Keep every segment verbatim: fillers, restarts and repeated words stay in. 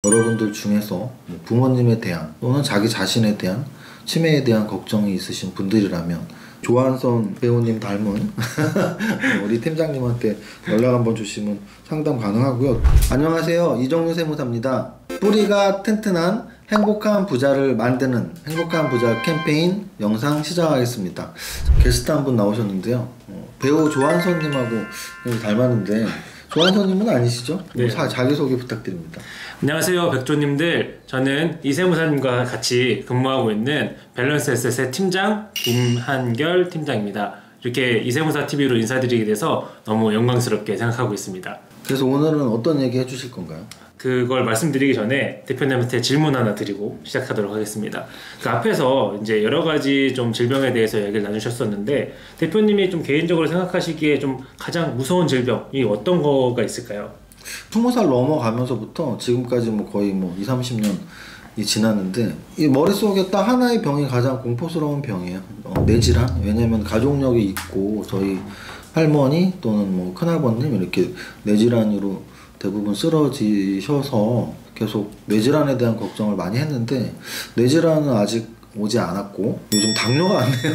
여러분들 중에서 부모님에 대한 또는 자기 자신에 대한 치매에 대한 걱정이 있으신 분들이라면 조한선 배우님 닮은 우리 팀장님한테 연락 한번 주시면 상담 가능하고요. 안녕하세요, 이정유 세무사입니다. 뿌리가 튼튼한 행복한 부자를 만드는 행복한 부자 캠페인 영상 시작하겠습니다. 게스트 한 분 나오셨는데요, 어, 배우 조한선님하고 닮았는데 조한선님은 아니시죠? 네. 자, 자기소개 부탁드립니다. 안녕하세요, 백조님들. 저는 이세무사님과 같이 근무하고 있는 밸런스 에셋의 팀장 김한결 팀장입니다. 이렇게 이세무사 티비로 인사드리게 돼서 너무 영광스럽게 생각하고 있습니다. 그래서 오늘은 어떤 얘기 해주실 건가요? 그걸 말씀드리기 전에 대표님한테 질문 하나 드리고 시작하도록 하겠습니다. 그 앞에서 이제 여러 가지 좀 질병에 대해서 얘기를 나누셨었는데, 대표님이 좀 개인적으로 생각하시기에 좀 가장 무서운 질병이 어떤 거가 있을까요? 스무 살 넘어가면서부터 지금까지 뭐 거의 뭐 이삼십 년이 지났는데, 이 머릿속에 딱 하나의 병이 가장 공포스러운 병이에요. 어, 뇌질환. 왜냐면 가족력이 있고 저희 할머니 또는 뭐 큰아버님 이렇게 뇌질환으로 대부분 쓰러지셔서 계속 뇌질환에 대한 걱정을 많이 했는데, 뇌질환은 아직 오지 않았고 요즘 당뇨가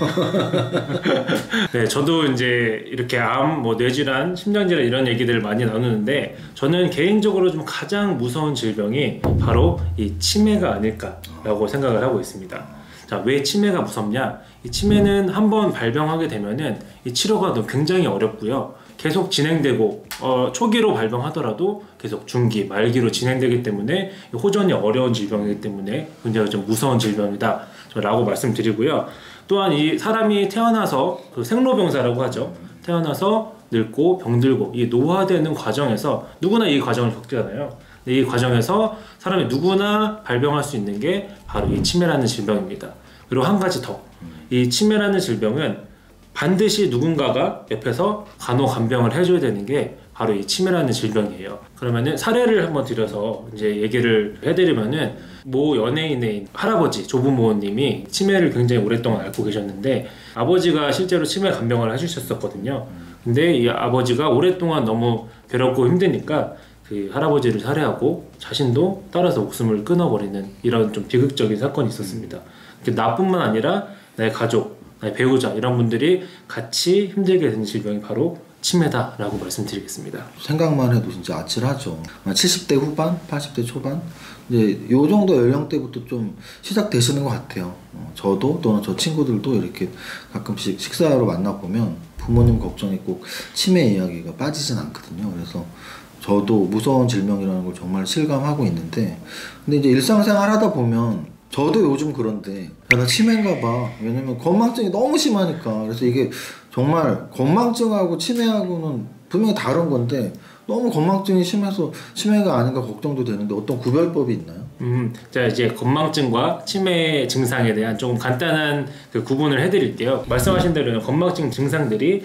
왔네요. 네, 저도 이제 이렇게 암, 뭐 뇌질환, 심장질환 이런 얘기들을 많이 나누는데, 저는 개인적으로 좀 가장 무서운 질병이 바로 이 치매가 아닐까라고 생각을 하고 있습니다. 자, 왜 치매가 무섭냐? 이 치매는 한번 발병하게 되면은 이 치료가 굉장히 어렵고요. 계속 진행되고, 어, 초기로 발병하더라도 계속 중기, 말기로 진행되기 때문에 호전이 어려운 질병이기 때문에 굉장히 좀 무서운 질병이다 라고 말씀드리고요. 또한 이 사람이 태어나서 그 생로병사라고 하죠. 태어나서 늙고 병들고 이 노화되는 과정에서 누구나 이 과정을 겪잖아요. 이 과정에서 사람이 누구나 발병할 수 있는 게 바로 이 치매라는 질병입니다. 그리고 한 가지 더, 이 치매라는 질병은 반드시 누군가가 옆에서 간호간병을 해줘야 되는 게 바로 이 치매라는 질병이에요. 그러면은 사례를 한번 드려서 이제 얘기를 해드리면은, 모 연예인의 할아버지 조부모님이 치매를 굉장히 오랫동안 앓고 계셨는데, 아버지가 실제로 치매 간병을 해주셨었거든요. 근데 이 아버지가 오랫동안 너무 괴롭고 힘드니까 그 할아버지를 살해하고 자신도 따라서 목숨을 끊어버리는 이런 좀 비극적인 사건이 있었습니다. 나뿐만 아니라 나의 가족, 나의 배우자 이런 분들이 같이 힘들게 되는 질병이 바로 치매다라고 말씀드리겠습니다. 생각만 해도 진짜 아찔하죠. 칠십 대 후반, 팔십 대 초반, 이제 요 정도 연령대부터 좀 시작되시는 것 같아요. 어, 저도 또는 저 친구들도 이렇게 가끔씩 식사하러 만나보면 부모님 걱정이 꼭 치매 이야기가 빠지진 않거든요. 그래서 저도 무서운 질병이라는 걸 정말 실감하고 있는데, 근데 이제 일상생활 하다 보면 저도 요즘 그런데, 야, 나 치매인가 봐. 왜냐면 건망증이 너무 심하니까. 그래서 이게 정말 건망증하고 치매하고는 분명히 다른 건데, 너무 건망증이 심해서 치매가 아닌가 걱정도 되는데 어떤 구별법이 있나요? 음, 자, 이제 건망증과 치매 증상에 대한 조금 간단한 그 구분을 해드릴게요. 말씀하신 대로 건망증 증상들이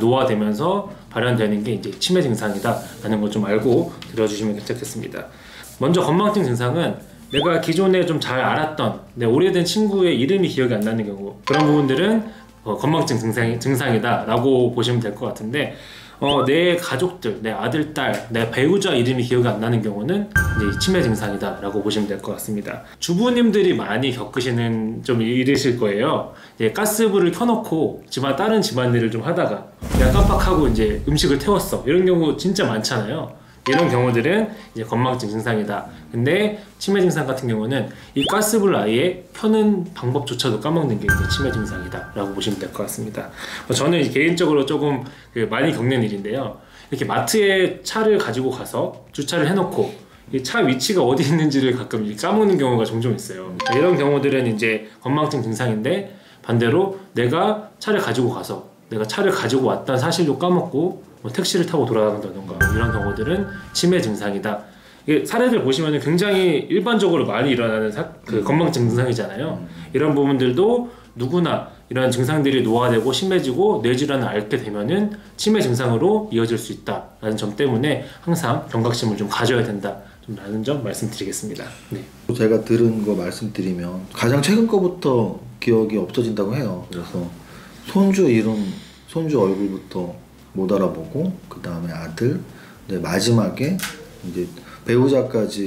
노화되면서 발현되는 게 이제 치매 증상이다라는 걸 좀 알고 들어주시면 괜찮겠습니다. 먼저 건망증 증상은 내가 기존에 좀 잘 알았던 내 오래된 친구의 이름이 기억이 안 나는 경우, 그런 부분들은 어, 건망증 증상이, 증상이다 라고 보시면 될 것 같은데, 어, 내 가족들, 내 아들, 딸, 내 배우자 이름이 기억이 안 나는 경우는 이제 치매 증상이다 라고 보시면 될 것 같습니다. 주부님들이 많이 겪으시는 좀 일이실 거예요. 이제 가스불을 켜놓고 집안 다른 집안일을 좀 하다가 그냥 깜빡하고 이제 음식을 태웠어, 이런 경우 진짜 많잖아요. 이런 경우들은 이제 건망증 증상이다. 근데 치매 증상 같은 경우는 이 가스불 아예 켜는 방법조차도 까먹는 게 이제 치매 증상이다 라고 보시면 될 것 같습니다. 저는 개인적으로 조금 많이 겪는 일인데요, 이렇게 마트에 차를 가지고 가서 주차를 해놓고 이 차 위치가 어디 있는지를 가끔 까먹는 경우가 종종 있어요. 이런 경우들은 이제 건망증 증상인데, 반대로 내가 차를 가지고 가서 내가 차를 가지고 왔다는 사실도 까먹고 뭐 택시를 타고 돌아다닌다던가 이런 경우들은 치매 증상이다. 이게 사례들 보시면 굉장히 일반적으로 많이 일어나는 사, 그 건망증 증상이잖아요. 이런 부분들도 누구나 이런 증상들이 노화되고 심해지고 뇌질환을 앓게 되면은 치매 증상으로 이어질 수 있다라는 점 때문에 항상 경각심을 좀 가져야 된다 라는 점 말씀드리겠습니다. 네. 제가 들은 거 말씀드리면 가장 최근 거부터 기억이 없어진다고 해요. 그래서 손주 이름, 손주 얼굴부터 못 알아보고, 그 다음에 아들, 네, 마지막에 이제 배우자까지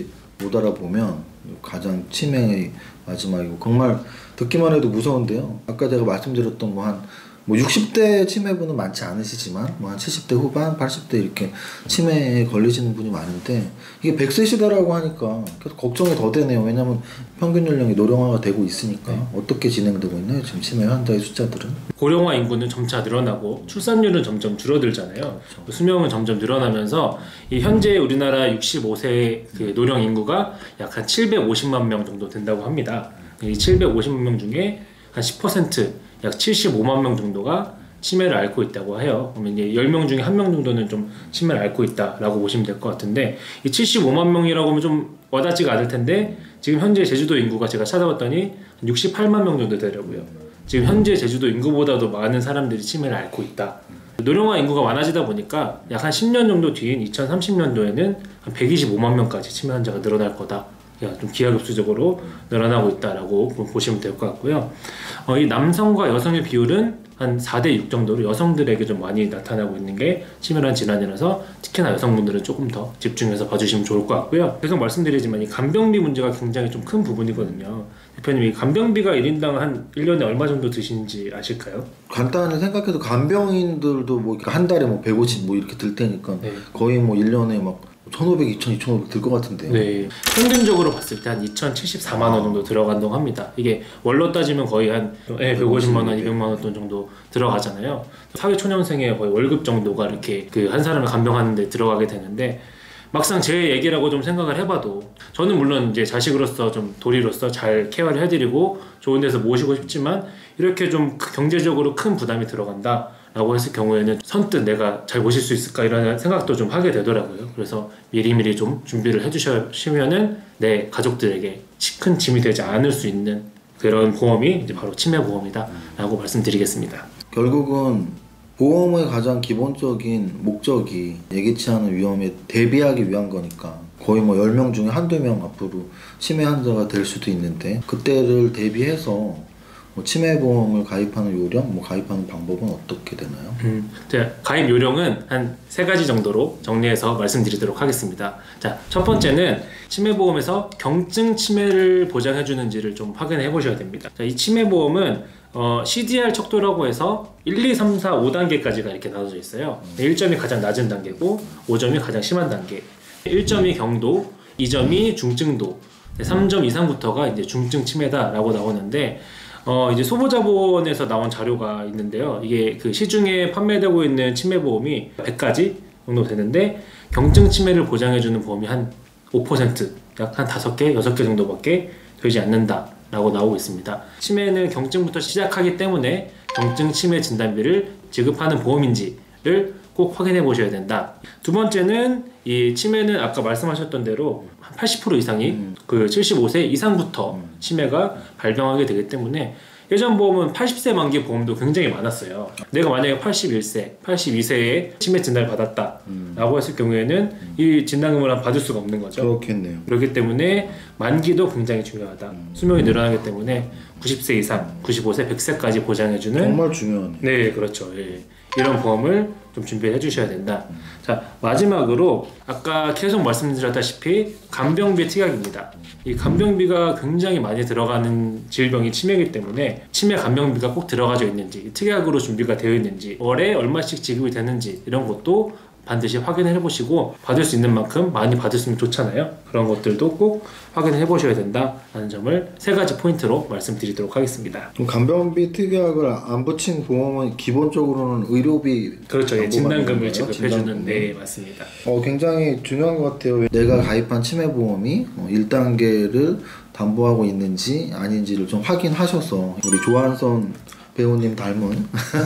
못 알아보면 가장 치매의 마지막이고 정말 듣기만 해도 무서운데요. 아까 제가 말씀드렸던 뭐 한 뭐 육십 대 치매분은 많지 않으시지만 뭐 한 칠십 대 후반, 팔십 대 이렇게 치매에 걸리시는 분이 많은데 이게 백 세 시대라고 하니까 계속 걱정이 더 되네요. 왜냐하면 평균 연령이 노령화가 되고 있으니까. 네. 어떻게 진행되고 있나요? 지금 치매 환자의 숫자들은? 고령화 인구는 점차 늘어나고 출산율은 점점 줄어들잖아요. 그렇죠. 수명은 점점 늘어나면서 이 현재 우리나라 육십오 세 그 노령 인구가 약 한 칠백오십만 명 정도 된다고 합니다. 이 칠백오십만 명 중에 한 십 퍼센트 약 칠십오만 명 정도가 치매를 앓고 있다고 해요. 그러면 이제 십 명 중에 한 명 정도는 좀 치매를 앓고 있다라고 보시면 될 것 같은데 이 칠십오만 명이라고 하면 좀 와닿지가 않을 텐데 지금 현재 제주도 인구가 제가 찾아봤더니 육십팔만 명 정도 되더라고요. 지금 현재 제주도 인구보다도 많은 사람들이 치매를 앓고 있다. 노령화 인구가 많아지다 보니까 약 한 십 년 정도 뒤인 이천삼십 년도에는 한 백이십오만 명까지 치매 환자가 늘어날 거다. 좀 기하급수적으로 늘어나고 있다라고 보시면 될 것 같고요. 어, 이 남성과 여성의 비율은 한 사 대 육 정도로 여성들에게 좀 많이 나타나고 있는 게 치매라는 질환이라서 특히나 여성분들은 조금 더 집중해서 봐주시면 좋을 것 같고요. 계속 말씀드리지만 이 간병비 문제가 굉장히 좀 큰 부분이거든요. 대표님, 이 간병비가 일 인당 한 일 년에 얼마 정도 드시는지 아실까요? 간단히 생각해도 간병인들도 뭐 한 달에 뭐 백오십 뭐 이렇게 들 테니까 네. 거의 뭐 일 년에 막 천오백, 이천, 이천오백 들 것 같은데. 네. 평균적으로 봤을 때 한 이천칠십사만 원 정도 들어간다고 합니다. 이게 월로 따지면 거의 한 네, 백오십만 원, 이백만 원 돈 정도 들어가잖아요. 사회초년생의 거의 월급 정도가 이렇게 그 한 사람을 간병하는데 들어가게 되는데 막상 제 얘기라고 좀 생각을 해봐도 저는 물론 이제 자식으로서 좀 도리로서 잘 케어를 해드리고 좋은 데서 모시고 싶지만 이렇게 좀 경제적으로 큰 부담이 들어간다 라고 했을 경우에는 선뜻 내가 잘 모실 수 있을까 이런 생각도 좀 하게 되더라고요. 그래서 미리미리 좀 준비를 해주시면은 내 가족들에게 큰 짐이 되지 않을 수 있는 그런 보험이 이제 바로 치매보험이다 라고 말씀드리겠습니다. 결국은 보험의 가장 기본적인 목적이 예기치 않은 위험에 대비하기 위한 거니까 거의 뭐 열 명 중에 한두 명 앞으로 치매 환자가 될 수도 있는데 그때를 대비해서 뭐 치매보험을 가입하는 요령, 뭐 가입하는 방법은 어떻게 되나요? 음, 가입 요령은 한 세 가지 정도로 정리해서 말씀드리도록 하겠습니다. 자, 첫 번째는 치매보험에서 경증 치매를 보장해주는지를 좀 확인해 보셔야 됩니다. 자, 이 치매보험은 어, 씨디알 척도라고 해서 일, 이, 삼, 사, 오 단계까지가 이렇게 나눠져 있어요. 일 점이 가장 낮은 단계고 오 점이 가장 심한 단계. 일 점이 경도, 이 점이 중증도, 삼 점 이상부터가 이제 중증 치매다라고 나오는데 어 이제 소보자본에서 나온 자료가 있는데요. 이게 그 시중에 판매되고 있는 치매보험이 백 가지 정도 되는데 경증 치매를 보장해주는 보험이 한 오 퍼센트, 약 한 다섯 개, 여섯 개 정도밖에 되지 않는다 라고 나오고 있습니다. 치매는 경증부터 시작하기 때문에 경증 치매 진단비를 지급하는 보험인지를 꼭 확인해 보셔야 된다. 두 번째는 이 치매는 아까 말씀하셨던 대로 한 팔십 퍼센트 이상이 음. 그 칠십오 세 이상부터 음. 치매가 발병하게 되기 때문에 예전 보험은 팔십 세 만기 보험도 굉장히 많았어요. 내가 만약에 팔십일 세, 팔십이 세에 치매 진단을 받았다 음. 라고 했을 경우에는 음. 이 진단금을 받을 수가 없는 거죠. 그렇겠네요. 그렇기 때문에 만기도 굉장히 중요하다. 음. 수명이 늘어나기 때문에 구십 세 이상, 구십오 세, 백 세까지 보장해주는 정말 중요하네요. 네, 그렇죠. 예. 이런 보험을 좀 준비해 주셔야 된다. 음. 자, 마지막으로 아까 계속 말씀드렸다시피 간병비 특약입니다. 이 간병비가 굉장히 많이 들어가는 질병이 치매이기 때문에 치매 간병비가 꼭 들어가져 있는지, 특약으로 준비가 되어 있는지, 월에 얼마씩 지급이 되는지 이런 것도 반드시 확인해 보시고 받을 수 있는 만큼 많이 받으시면 좋잖아요. 그런 것들도 꼭 확인해 보셔야 된다라는 점을 세 가지 포인트로 말씀드리도록 하겠습니다. 그럼 간병비 특약을 안 붙인 보험은 기본적으로는 의료비 그렇죠. 예, 진단금을 지급해주는 네 맞습니다. 어 굉장히 중요한 것 같아요. 내가 가입한 치매보험이 일 단계를 담보하고 있는지 아닌지를 좀 확인하셔서 우리 조한선 배우님 닮은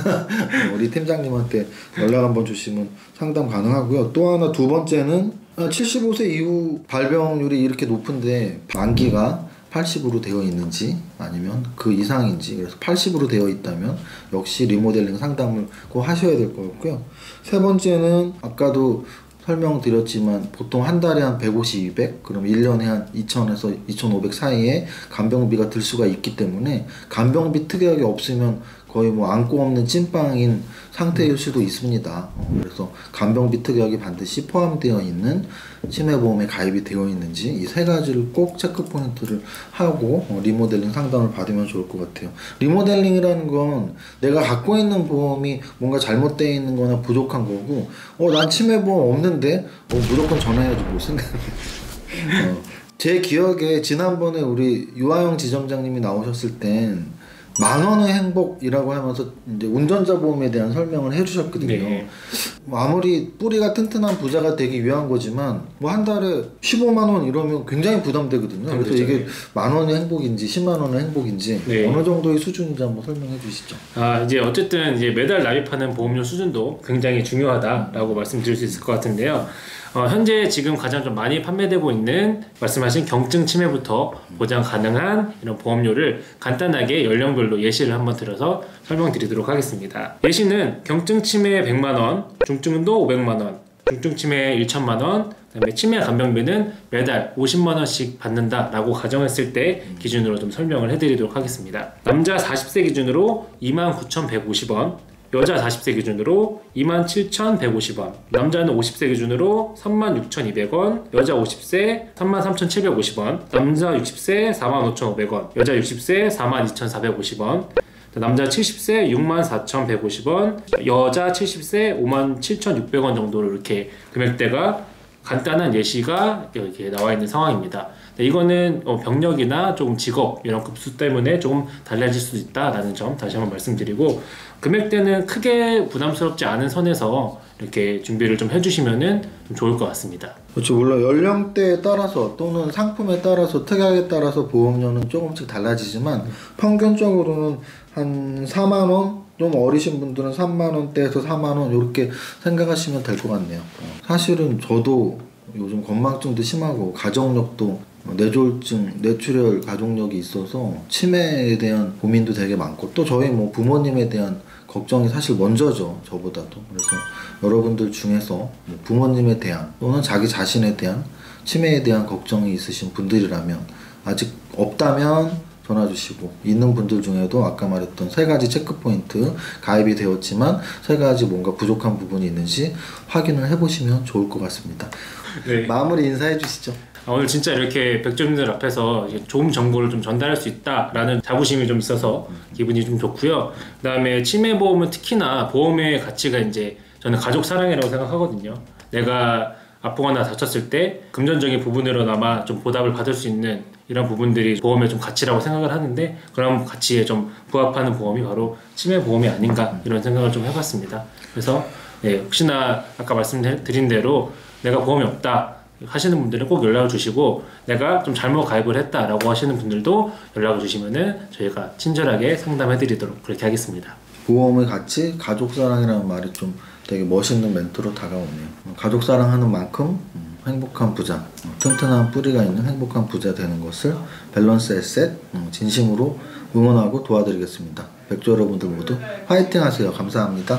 우리 팀장님한테 연락 한번 주시면 상담 가능하고요. 또 하나 두 번째는 칠십오 세 이후 발병률이 이렇게 높은데 만기가 팔십으로 되어 있는지 아니면 그 이상인지, 그래서 팔십으로 되어 있다면 역시 리모델링 상담을 꼭 하셔야 될 것 같고요. 세 번째는 아까도 설명드렸지만 보통 한 달에 한 백오십, 이백, 그럼 일 년에 한 이천에서 이천오백 사이에 간병비가 들 수가 있기 때문에 간병비 특약이 없으면 거의 뭐 안고 없는 찐빵인 상태일 수도 있습니다. 어, 그래서 간병비 특약이 반드시 포함되어 있는 치매보험에 가입이 되어 있는지 이 세 가지를 꼭 체크 포인트를 하고 어, 리모델링 상담을 받으면 좋을 것 같아요. 리모델링이라는 건 내가 갖고 있는 보험이 뭔가 잘못되어 있는 거나 부족한 거고 어, 난 치매보험 없는데 어, 무조건 전화해야지 뭐 생각 어, 제 기억에 지난번에 우리 유아영 지점장님이 나오셨을 땐 만 원의 행복이라고 하면서 이제 운전자 보험에 대한 설명을 해주셨거든요. 네. 뭐 아무리 뿌리가 튼튼한 부자가 되기 위한 거지만 뭐 한 달에 십오만 원 이러면 굉장히 부담되거든요. 그래서 그렇죠. 이게 만 원의 행복인지 십만 원의 행복인지 네. 어느 정도의 수준인지 한번 설명해 주시죠. 아 이제 어쨌든 이제 매달 납입하는 보험료 수준도 굉장히 중요하다라고 말씀드릴 수 있을 것 같은데요. 어, 현재 지금 가장 좀 많이 판매되고 있는 말씀하신 경증 치매부터 보장 가능한 이런 보험료를 간단하게 연령별로 예시를 한번 들어서 설명드리도록 하겠습니다. 예시는 경증 치매 백만 원, 중증도 오백만 원, 중증 치매 천만 원, 그다음에 치매 간병비는 매달 오십만 원씩 받는다라고 가정했을 때 기준으로 좀 설명을 해드리도록 하겠습니다. 남자 사십 세 기준으로 이만 구천백오십 원, 여자 사십 세 기준으로 이만 칠천백오십 원, 남자는 오십 세 기준으로 삼만 육천이백 원, 여자 오십 세 삼만 삼천칠백오십 원, 남자 육십 세 사만 오천오백 원, 여자 육십 세 사만 이천사백오십 원, 남자 칠십 세 육만 사천백오십 원, 여자 칠십 세 오만 칠천육백 원 정도로 이렇게 금액대가 간단한 예시가 이렇게 나와 있는 상황입니다. 이거는 병력이나 조금 직업 이런 급수 때문에 조금 달라질 수도 있다라는 점 다시 한번 말씀드리고, 금액대는 크게 부담스럽지 않은 선에서 이렇게 준비를 좀 해주시면은 좀 좋을 것 같습니다. 그렇죠. 물론 연령대에 따라서 또는 상품에 따라서 특약에 따라서 보험료는 조금씩 달라지지만 평균적으로는 한 사만 원, 좀 어리신 분들은 삼만 원대에서 사만 원 이렇게 생각하시면 될 것 같네요. 사실은 저도 요즘 건망증도 심하고 가족력도 뇌졸중, 뇌출혈 가족력이 있어서 치매에 대한 고민도 되게 많고 또 저희 뭐 부모님에 대한 걱정이 사실 먼저죠. 저보다도. 그래서 여러분들 중에서 뭐 부모님에 대한 또는 자기 자신에 대한 치매에 대한 걱정이 있으신 분들이라면 아직 없다면 전화 주시고, 있는 분들 중에도 아까 말했던 세 가지 체크포인트 가입이 되었지만 세 가지 뭔가 부족한 부분이 있는지 확인을 해보시면 좋을 것 같습니다. 네. 마무리 인사해 주시죠. 아, 오늘 진짜 이렇게 백조님들 앞에서 좋은 정보를 좀 전달할 수 있다라는 자부심이 좀 있어서 기분이 좀 좋고요. 그 다음에 치매보험은 특히나 보험의 가치가 이제 저는 가족 사랑이라고 생각하거든요. 내가 아프거나 다쳤을 때 금전적인 부분으로나마 좀 보답을 받을 수 있는 이런 부분들이 보험의 좀 가치라고 생각을 하는데, 그런 가치에 좀 부합하는 보험이 바로 치매보험이 아닌가 이런 생각을 좀 해봤습니다. 그래서 네, 혹시나 아까 말씀드린 대로 내가 보험이 없다 하시는 분들은 꼭 연락을 주시고, 내가 좀 잘못 가입을 했다라고 하시는 분들도 연락을 주시면은 저희가 친절하게 상담해 드리도록 그렇게 하겠습니다. 보험의 가치, 가족사랑이라는 말이 좀 되게 멋있는 멘트로 다가오네요. 가족사랑하는 만큼 행복한 부자, 튼튼한 뿌리가 있는 행복한 부자 되는 것을 밸런스 에셋 진심으로 응원하고 도와드리겠습니다. 백조 여러분들 모두 화이팅 하세요. 감사합니다.